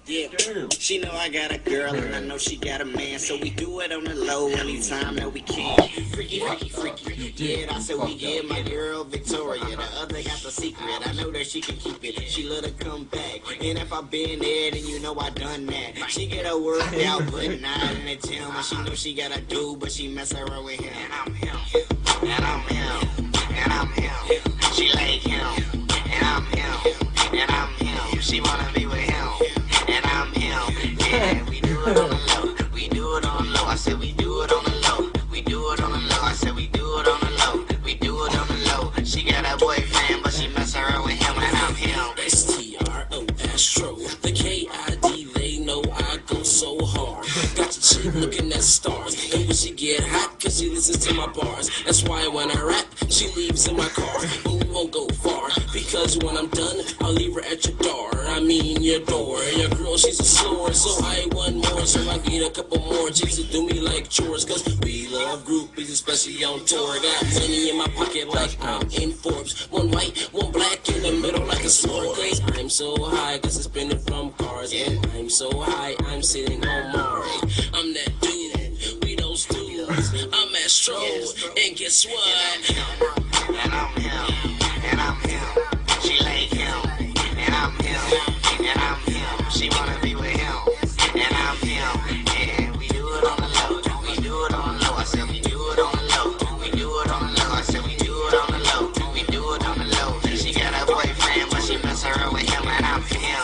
Yeah, she know I got a girl and I know she got a man, so we do it on the low anytime that we can. Freaky, freaky, freaky. Yeah, I said we get my girl Victoria. The other got the secret. I know that she can keep it. She let her come back, and if I been there, then you know I done that. She get her work out, but not in the gym. And she know she got a dude, but she mess around with him. And I'm him, and I'm him, and I'm him. She like him, and I'm him, and I'm him. She wanna be with him. Yeah, we do it on the low. We do it on the low. I said we do it on the low. We do it on the low. I said we do it on the low. We do it on the low. She got a boyfriend, but she mess around with him, and I'm him. STRO Astro, the KID, they know I go so hard. Got your chick looking at stars, and when she get hot, cause she listens to my bars. That's why when I rap, she leaves in my car, but we won't go far, because when I'm done, I'll leave her at your door. I mean your door. Your girl, she's a slower, so I want more, so I get a couple more chicks to do me like chores, cause we love groupies, especially on tour. Got money in my pocket like I'm in Forbes. One white, one black, in the middle like a sword. Cause I'm so high, cause it's spinning from cars, and I'm so high, I'm sitting on Mars. I'm that dude, we those dudes. I'm Astro, and guess what? And I'm him, and I'm him. She like him, and I'm him, and I'm him. She wanna be with him, and I'm him. And we do it on the low. We do it on the low. I said we do it on the low. We do it on the low. I said we do it on the low. We do it on the low. She got a boyfriend, but she mess around with him, and I'm him.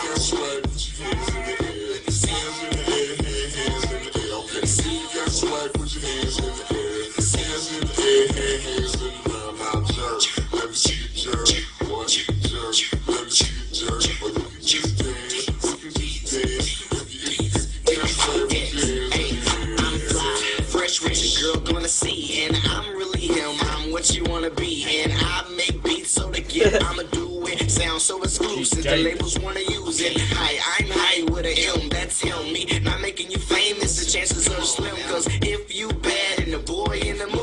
See, and I'm really him, I'm what you wanna be, and I make beats so to get, I'ma do it, sound so exclusive, the labels wanna use it, I'm high with a M, that's him, me, not making you famous, the chances are slim, cause if you bad and the boy in the mood,